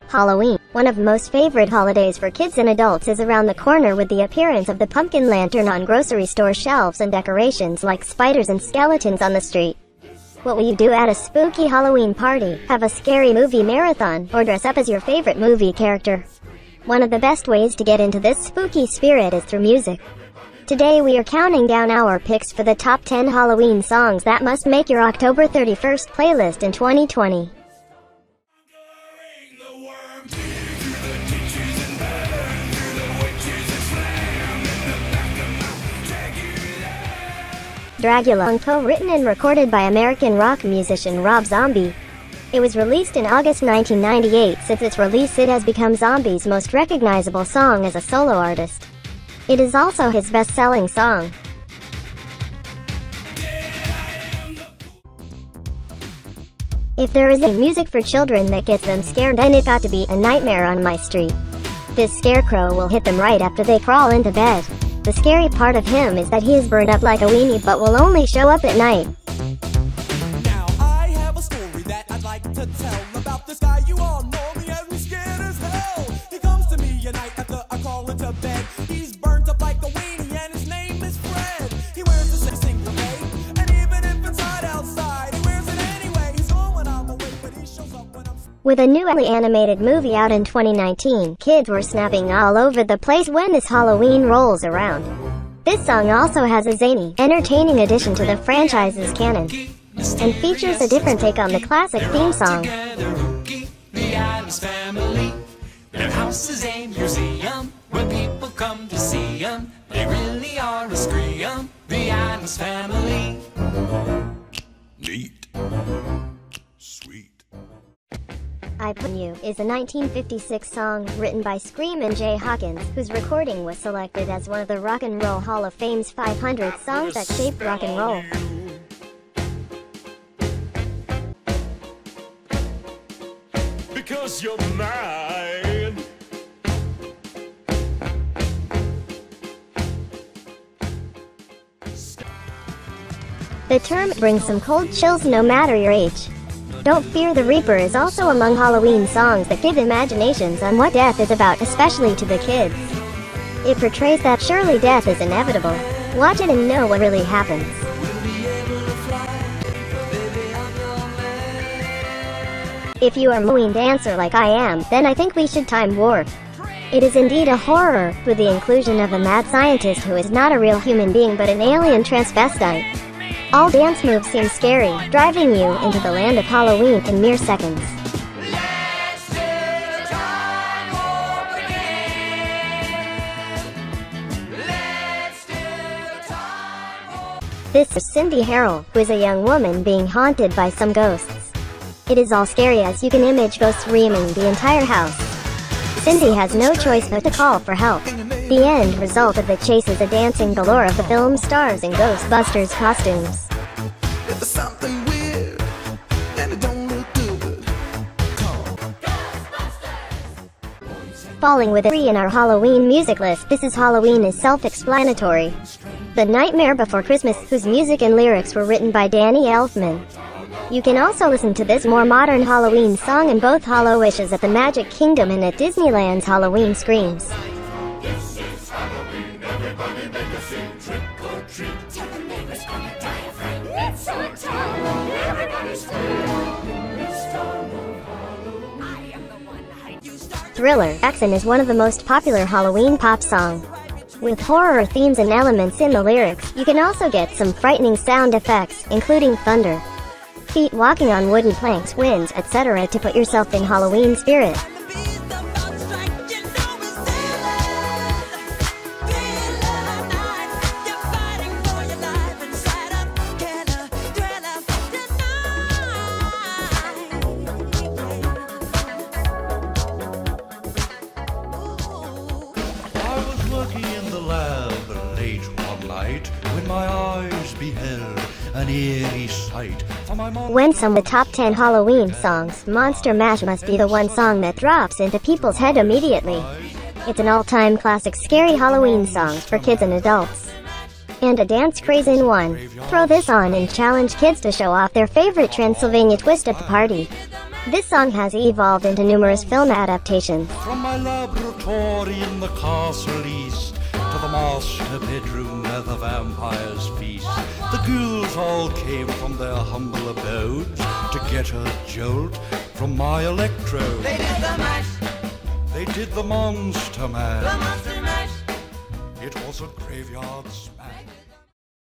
Halloween, one of the most favorite holidays for kids and adults, is around the corner with the appearance of the pumpkin lantern on grocery store shelves and decorations like spiders and skeletons on the street. What will you do at a spooky Halloween party? Have a scary movie marathon, or dress up as your favorite movie character? One of the best ways to get into this spooky spirit is through music. Today we are counting down our picks for the top 10 Halloween songs that must make your October 31st playlist in 2020. Dragula, co-written and recorded by American rock musician Rob Zombie. It was released in August 1998. Since its release, it has become Zombie's most recognizable song as a solo artist. It is also his best-selling song. If there is a music for children that gets them scared, then it got to be A Nightmare on My Street. This scarecrow will hit them right after they crawl into bed. The scary part of him is that he is burned up like a weenie but will only show up at night. Now I have a story that I'd like to tell about this guy. You all know me and he's scared as hell. He comes to me at night after I crawl into bed. He's burnt up like a weenie and his name is Fred. He wears the same grenade, and even if it's hot outside, he wears it anyway. He's on when I'm awake, but he shows up when I'm... With a newly animated movie out in 2019, kids were snapping all over the place when this Halloween rolls around. This song also has a zany, entertaining addition to the franchise's canon, and features a different take on the classic theme song. The Addams Family. Their house is a museum. When people come to see them, they really are a scream. The Addams Family. Neat. Sweet. I Put You is a 1956 song written by Scream and Jay Hawkins, whose recording was selected as one of the Rock and Roll Hall of Fame's 500 songs that shaped rock and roll. Because you're mine. The term brings some cold chills no matter your age. Don't Fear the Reaper is also among Halloween songs that give imaginations on what death is about, especially to the kids. It portrays that surely death is inevitable. Watch it and know what really happens. If you are a Halloween dancer like I am, then I think we should time warp. It is indeed a horror, with the inclusion of a mad scientist who is not a real human being but an alien transvestite. All dance moves seem scary, driving you into the land of Halloween in mere seconds. This is Cindy Harrell, who is a young woman being haunted by some ghosts. It is all scary as you can image ghosts reaming the entire house. Cindy has no choice but to call for help. The end result of the chase is a dancing galore of the film stars in Ghostbusters costumes. There's something weird, and it don't look good. Falling with a 3 in our Halloween music list, This Is Halloween is self-explanatory. The Nightmare Before Christmas, whose music and lyrics were written by Danny Elfman. You can also listen to this more modern Halloween song in both Hallowishes at the Magic Kingdom and at Disneyland's Halloween Screams. This is Halloween, everybody make a scene, trick or treat. Tell the neighbors gonna die of rain. It's so time, everybody scream. This time of Halloween, I am the one hide you start. Thriller, Jackson is one of the most popular Halloween pop songs. With horror themes and elements in the lyrics, you can also get some frightening sound effects, including thunder, feet walking on wooden planks, winds, etc. to put yourself in Halloween spirit. I was working in the lab late one night when my eyes beheld an eerie sight. When some of the top 10 Halloween songs, Monster Mash must be the one song that drops into people's head immediately. It's an all-time classic scary Halloween song for kids and adults. And a dance craze in one. Throw this on and challenge kids to show off their favorite Transylvania twist at the party. This song has evolved into numerous film adaptations. From my laboratory in the castle east to the master bedroom where the vampires feast, the ghouls all came from their humble abodes to get a jolt from my electrode. They did the mash. They did the monster mash. The monster mash. It was a graveyard smash.